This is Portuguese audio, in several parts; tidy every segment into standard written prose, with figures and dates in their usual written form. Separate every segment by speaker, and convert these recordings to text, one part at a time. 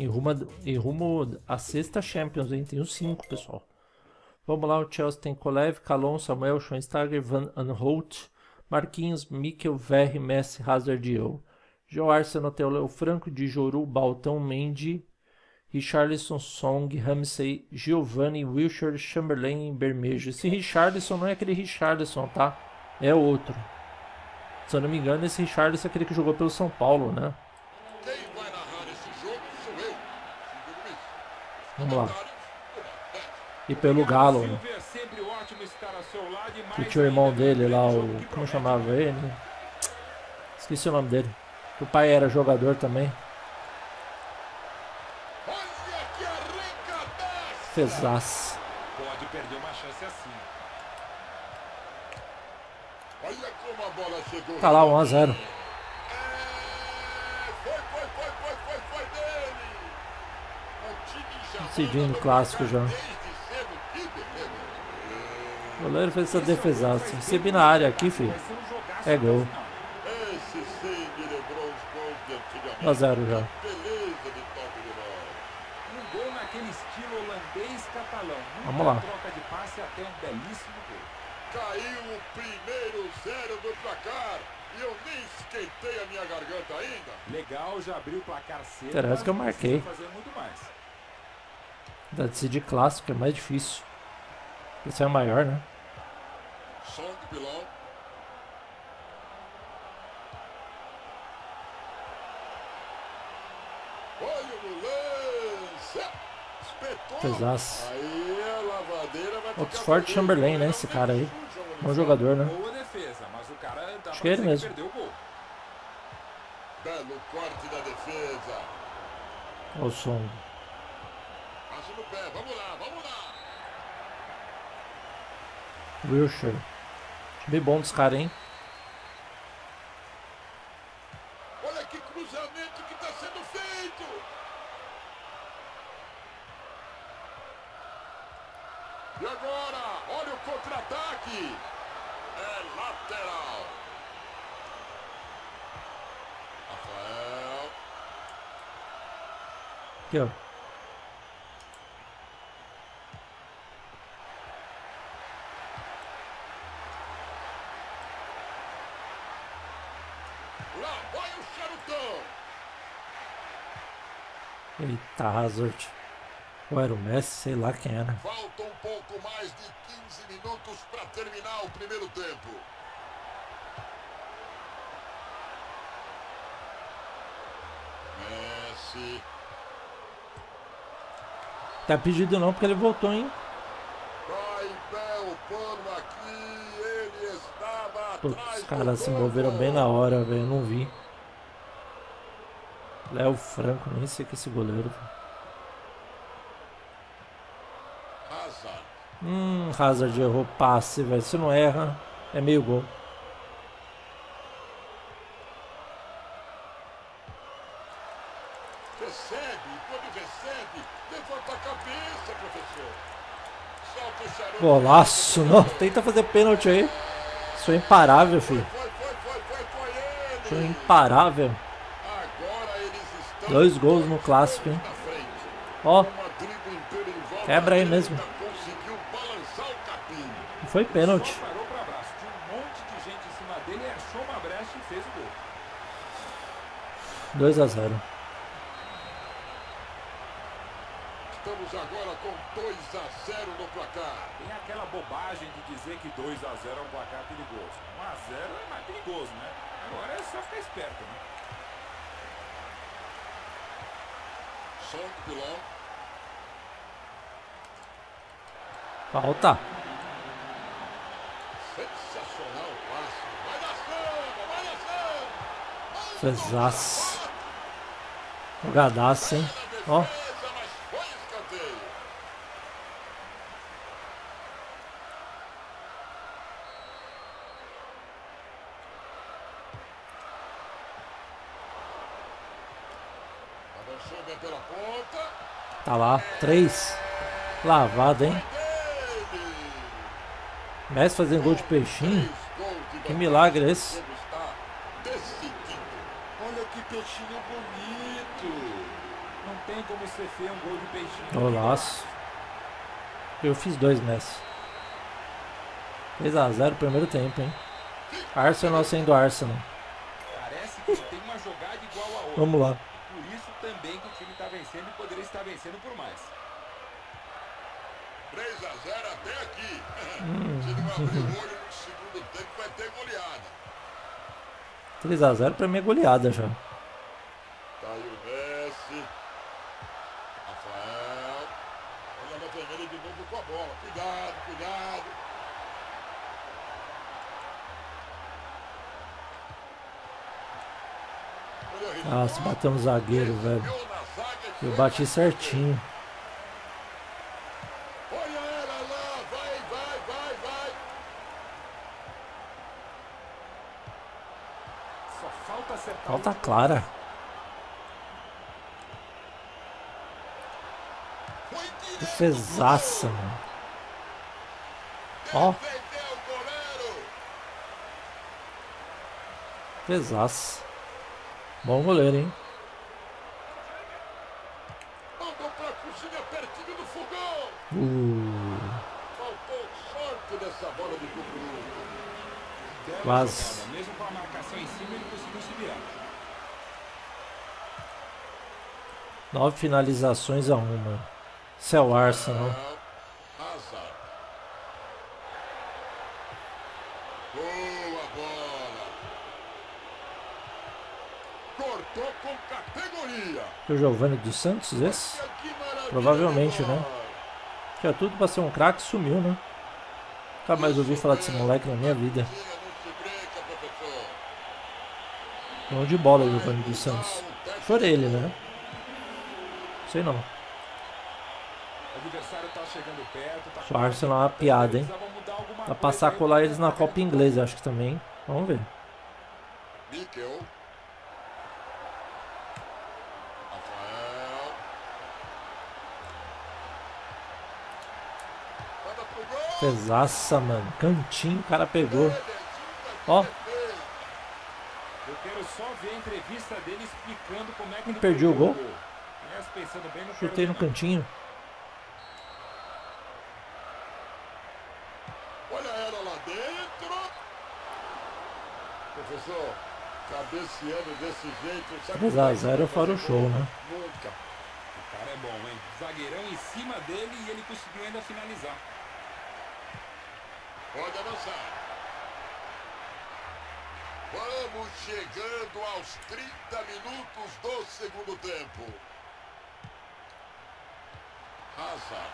Speaker 1: E rumo à sexta Champions, hein? Tem os 5, pessoal. Vamos lá, o Chelsea tem Kolev, Kalon, Samuel, Schweinsteiger, Van Aanholt, Marquinhos, Mikel, Verri, Messi, Hazard e eu. Já o Arsenal tem o Leo Franco, Djourou, Baltão, Mendy, Richarlison, Song, Ramsey, Giovanni, Wilshere, Chamberlain e Bermejo. Esse Richarlison não é aquele Richarlison, tá? É outro. Se eu não me engano, esse Richarlison é aquele que jogou pelo São Paulo, né?
Speaker 2: Quem vai narrar esse jogo sou eu.
Speaker 1: Vamos lá. E pelo Galo, né? Que tinha o irmão dele lá, o... Como chamava ele? Esqueci o nome dele. O pai era jogador também. Fezaço.
Speaker 2: Pode perder uma chance assim. Olha como a bola chegou.
Speaker 1: Tá lá, 1 a 0.
Speaker 2: Foi dele. O time já
Speaker 1: Decidindo o clássico já. O goleiro fez essa defesaça. Recebi na área aqui, filho. É gol.
Speaker 2: Esse sim me lembrou os gols de antigamente.
Speaker 1: 1 a 0 já.
Speaker 2: Beleza de toque de bola.
Speaker 3: Um gol naquele estilo holandês catalão.
Speaker 1: Vamos lá.
Speaker 3: Troca de passe até um belíssimo gol.
Speaker 2: Caiu o primeiro 0 do placar. E eu nem esquentei a minha garganta ainda.
Speaker 3: Legal, já abriu o placar cedo.
Speaker 1: Interessa que eu marquei.
Speaker 3: Fazer muito mais.
Speaker 1: Da decidir clássico é mais difícil. Esse é o maior, né?
Speaker 2: Song Pilão. Olha o lance. Espetou.
Speaker 1: Pesaço.
Speaker 2: Aí a lavadeira vai
Speaker 1: Oxford Chamberlain, né? Esse cara aí. Bom jogador, né?
Speaker 3: Boa defesa, mas o cara dá
Speaker 1: Acho que é ele mesmo.
Speaker 3: perdeu o gol.
Speaker 2: Belo corte da defesa.
Speaker 1: Olha o som.
Speaker 2: Passa no pé. Vamos lá, vamos lá.
Speaker 1: Wilshere. Time bom dos caras, hein?
Speaker 2: Olha que cruzamento que está sendo feito. E agora, olha o contra-ataque. É lateral. Rafael.
Speaker 1: Aqui, ó.
Speaker 2: Lá vai o charutão.
Speaker 1: Eita, Hazard. Ou era o Messi, sei lá quem era.
Speaker 2: Falta um pouco mais de 15 minutos para terminar o primeiro tempo. Messi.
Speaker 1: Tá pedido não, porque ele voltou, hein?
Speaker 2: Vai em pé o pano aqui. Ele estava
Speaker 1: Putz,
Speaker 2: atrás
Speaker 1: os caras
Speaker 2: do
Speaker 1: se
Speaker 2: gol.
Speaker 1: moveram bem na hora, velho. Eu não vi. Léo Franco, nem sei que é esse goleiro.
Speaker 2: Hazard.
Speaker 1: Hazard errou passe, velho. Se não erra, é meio gol.
Speaker 2: Recebe, quando recebe, levanta a cabeça, professor. Solta o charuto.
Speaker 1: Golaço, não. Tenta fazer pênalti aí. Sou imparável, filho.
Speaker 2: Foi ele.
Speaker 1: Sou imparável.
Speaker 2: Agora eles estão
Speaker 1: 2 gols no clássico, hein?
Speaker 2: na frente.
Speaker 1: Ó,
Speaker 2: Uma drible inteira em volta.
Speaker 1: quebra aí mesmo.
Speaker 2: Conseguiu balançar o capim.
Speaker 1: Foi pênalti.
Speaker 3: Só parou para abraço. Tinha um monte de gente em cima dele, achou uma brecha e fez o gol.
Speaker 1: 2 a 0.
Speaker 2: Estamos agora com 2 a 0 no placar.
Speaker 3: Tem aquela bobagem de dizer que 2 a 0 é um placar perigoso. 1 a 0 é mais perigoso, né? Agora é só ficar esperto, né?
Speaker 2: Song Pilão.
Speaker 1: Falta.
Speaker 2: Sensacional o passe. Vai na samba.
Speaker 1: Fezaço. Jogadaço, hein? Ó.
Speaker 2: Mas foi escanteio. Avançou bem pela ponta.
Speaker 1: Tá lá. 3. Lavado, hein? Messi fazendo gol de peixinho. Que milagre é esse?
Speaker 2: Está decidido. Olha que peixinho bonito.
Speaker 3: Não tem como ser feio um gol de peixinho.
Speaker 1: Golaço. Eu fiz 2, Messi. 3 a 0 primeiro tempo, hein? Arsenal sendo Arsenal.
Speaker 3: Parece que tem uma jogada igual a outra.
Speaker 1: Vamos lá.
Speaker 3: Por isso também que o time está vencendo e poderia estar vencendo por mais.
Speaker 2: 3 a 0 até aqui. Se não abrir o olho no segundo tempo, vai ter goleada.
Speaker 1: 3 a 0 pra mim é goleada já.
Speaker 2: Tá aí o Messi. Rafael. Olha a vermelha de novo com a bola. Cuidado, cuidado.
Speaker 1: Nossa, bateu no zagueiro, velho. Eu bati certinho.
Speaker 2: Olha ela lá, vai, vai, vai, vai.
Speaker 3: Só falta acertar.
Speaker 1: Falta clara.
Speaker 2: Foi direto.
Speaker 1: Defesaça, mano. Ó,
Speaker 2: Defendeu o goleiro.
Speaker 1: defesaça. Bom goleiro, hein?
Speaker 2: Mandou pra cozinha pertinho do fogão. Faltou sorte nessa bola de Cucuru.
Speaker 1: Quase.
Speaker 3: Jogada. Mesmo com a marcação em cima, ele conseguiu se virar.
Speaker 1: 9 finalizações a 1. Isso é o Arsenal.
Speaker 2: Hazard. Boa bola. Cortou com categoria.
Speaker 1: O Giovanni dos Santos, esse?
Speaker 2: Olha que maravilha.
Speaker 1: Provavelmente,
Speaker 2: de bola.
Speaker 1: né? Tinha tudo pra ser um craque, sumiu, né? Nunca mais ouvi falar desse moleque na minha vida.
Speaker 2: Não se brinca, professor.
Speaker 1: Bom de bola, Giovanni dos Santos. Foi ele, né? Sei não.
Speaker 3: O adversário tá chegando perto. Tá
Speaker 1: O Arsenal é uma piada, hein?
Speaker 3: precisava mudar alguma
Speaker 1: Pra
Speaker 3: coisa
Speaker 1: passar a
Speaker 3: aí
Speaker 1: colar
Speaker 3: pra
Speaker 1: eles na
Speaker 3: tentar
Speaker 1: Copa Inglesa, acho que também. Vamos ver.
Speaker 2: Mikel. Rafael. Manda pro gol.
Speaker 1: Pesaça, mano. Cantinho, o cara pegou. Ó.
Speaker 3: Eu quero só ver a entrevista dele explicando como é que ele
Speaker 1: Perdi o
Speaker 3: perdeu
Speaker 1: gol.
Speaker 3: Mas pensando bem, não
Speaker 1: Chutei no
Speaker 3: quero ver,
Speaker 1: cantinho.
Speaker 2: Olha ela lá dentro. Professor, cabeceando desse jeito. sabe
Speaker 1: 3 a 0 fora o show, né?
Speaker 2: Nunca.
Speaker 3: não. O cara é bom, hein? Zagueirão em cima dele e ele conseguiu ainda finalizar.
Speaker 2: Pode avançar. Vamos chegando aos 30 minutos do segundo tempo. Hazard.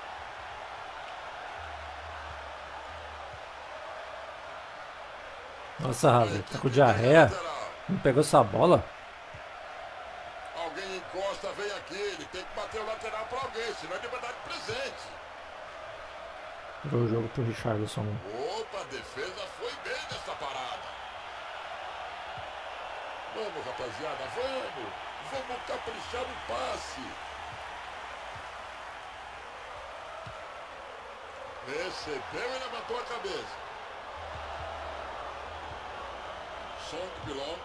Speaker 1: Nossa, Rafa, tá com diarreia? Não pegou essa bola?
Speaker 2: Alguém encosta, vem aqui. Ele tem que bater o lateral para alguém, senão ele vai dar de presente.
Speaker 1: Virou o jogo pro Richarlison.
Speaker 2: Opa, a defesa foi bem nessa parada. Vamos, rapaziada, vamos. Vamos caprichar no passe. Recebeu e levantou a cabeça. Song Bilal.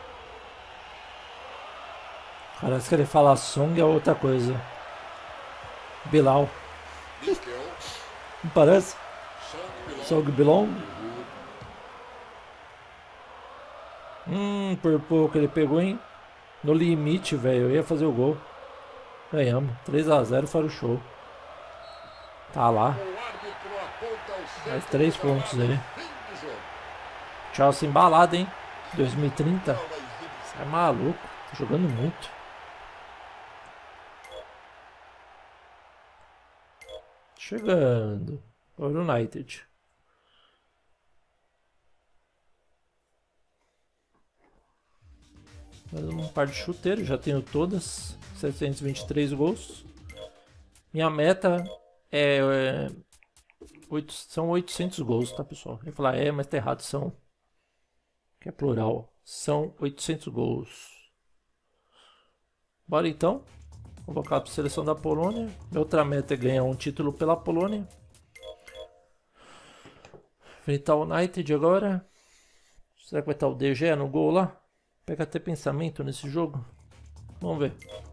Speaker 1: Parece que ele fala Song é outra coisa. Bilal.
Speaker 2: Mikel.
Speaker 1: Não parece?
Speaker 2: Song Bilal.
Speaker 1: Song Bilal. Por pouco ele pegou, hein? No limite, velho. Eu ia fazer o gol. Ganhamos. 3 a 0 fora o show. Tá lá.
Speaker 2: O árbitro aponta o centro
Speaker 1: Mais 3
Speaker 2: do
Speaker 1: pontos
Speaker 2: gramado.
Speaker 1: aí.
Speaker 2: Fim de jogo.
Speaker 1: Chelsea embalado, hein? 2030.
Speaker 2: Não, mas exibição.
Speaker 1: Você é maluco. Tá jogando muito. Chegando. O United. Mais um par de chuteiros. Já tenho todas. 723 gols. Minha meta são 800 gols, tá, pessoal? Eu ia falar, mas tá errado, são. Que é plural. São 800 gols. Bora então. Convocar para a seleção da Polônia. Minha outra meta é ganhar um título pela Polônia. Enfrentar o United agora. Será que vai estar o DG no gol lá? Pega até pensamento nesse jogo. Vamos ver.